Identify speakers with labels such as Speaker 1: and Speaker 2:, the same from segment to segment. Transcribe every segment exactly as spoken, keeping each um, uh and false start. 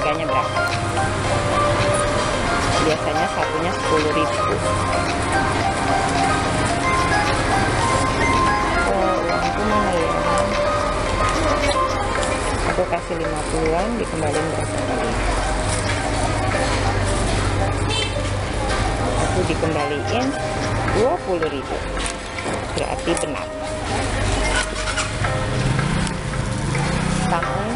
Speaker 1: harganya berapa? Biasanya satunya sepuluh ribu. Oh, uangku mana ya? Aku kasih lima puluhan, dikembaliin berapa kali? Aku dikembaliin dua puluh ribu. Berarti benar. Tahun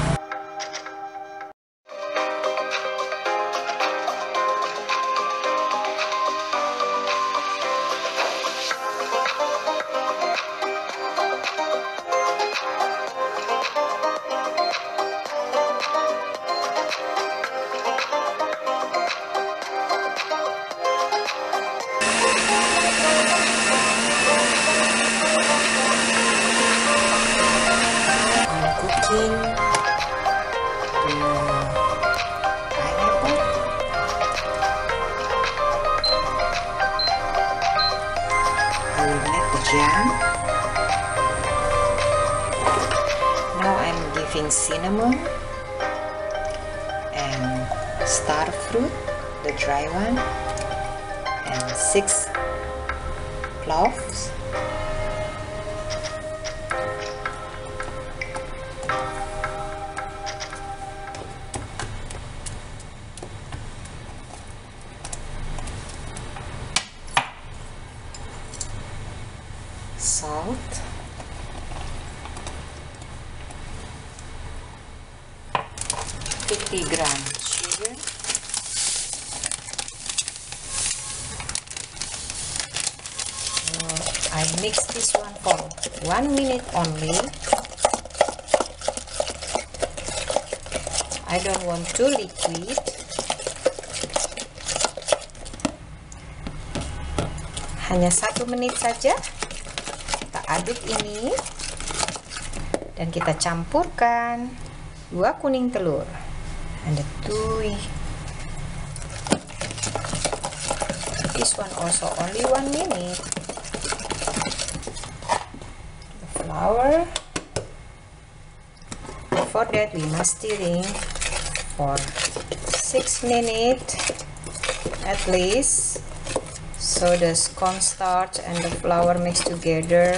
Speaker 2: cooking the pineapple. I will make the jam. Now I'm giving cinnamon and star fruit, the dry one, and six cloves. Salt, fifty gram sugar, uh, I mix this one for one minute only. I don't want too liquid. Hanya satu menit saja. Aduk ini dan kita campurkan dua kuning telur and the two. This one also only one minute. The flour. Before that we must stirring for six minutes at least, so the cornstarch and the flour mix together.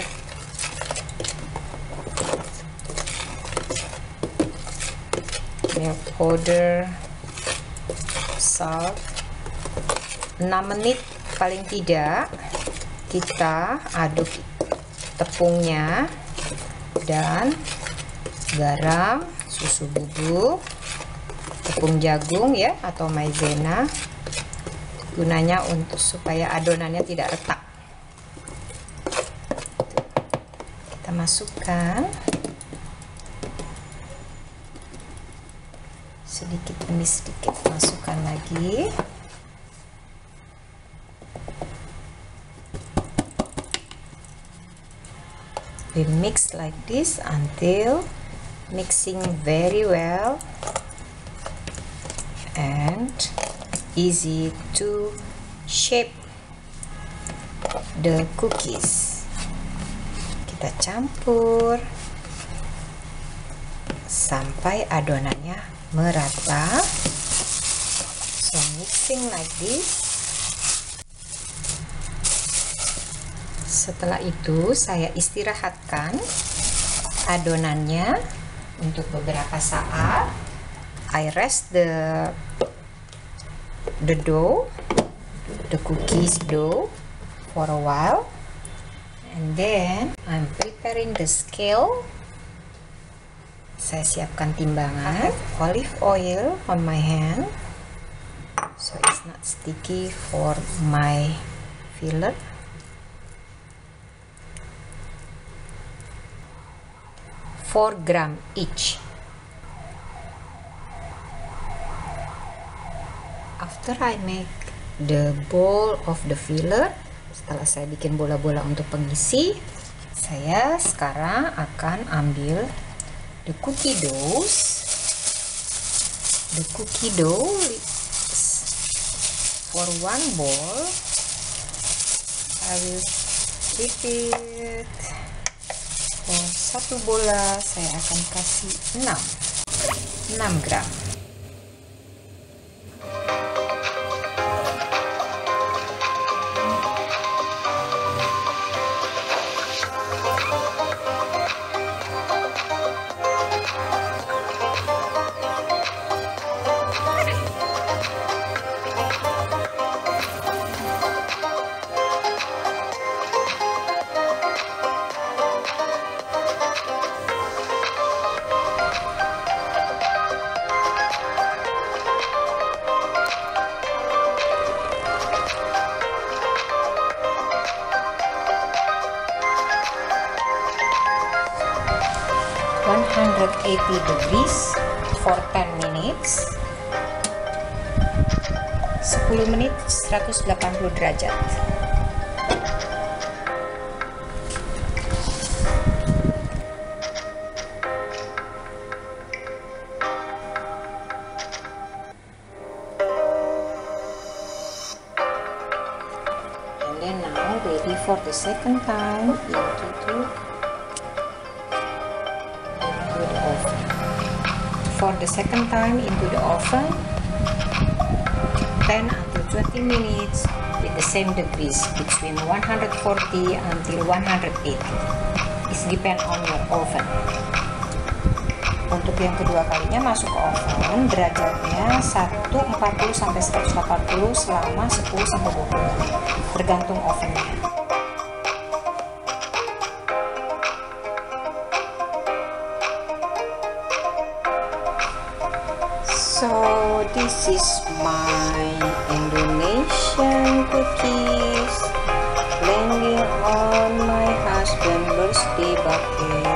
Speaker 2: Milk powder, salt. enam menit paling tidak kita aduk tepungnya dan garam, susu bubuk, tepung jagung ya atau maizena, gunanya untuk supaya adonannya tidak retak. Kita masukkan sedikit demi sedikit, masukkan lagi. We mix like this until mixing very well and easy to shape the cookies. Kita campur sampai adonannya merata. So mixing like this. Setelah itu saya istirahatkan adonannya untuk beberapa saat. I rest the the dough, the cookies dough for a while, and then I'm preparing the scale. Saya siapkan timbangan, olive oil on my hand so it's not sticky for my filler. four gram each. After I make the bowl of the filler, setelah saya bikin bola-bola untuk pengisi, saya sekarang akan ambil the cookie dough. The cookie dough for one bowl. I will keep it. For satu bola saya akan kasih enam gram. hundred eighty degrees for ten minutes. sepuluh menit seratus delapan puluh derajat. And then now ready for the second time into the into the oven. For the second time into the oven, ten until twenty minutes with the same degrees between one hundred forty until one hundred eighty. It depends on your oven. Untuk yang kedua kalinya masuk ke oven, derajatnya seratus empat puluh sampai seratus delapan puluh selama sepuluh sampai dua puluh menit, tergantung ovennya. So this is my Indonesian cookies landing on my husband's birthday bucket.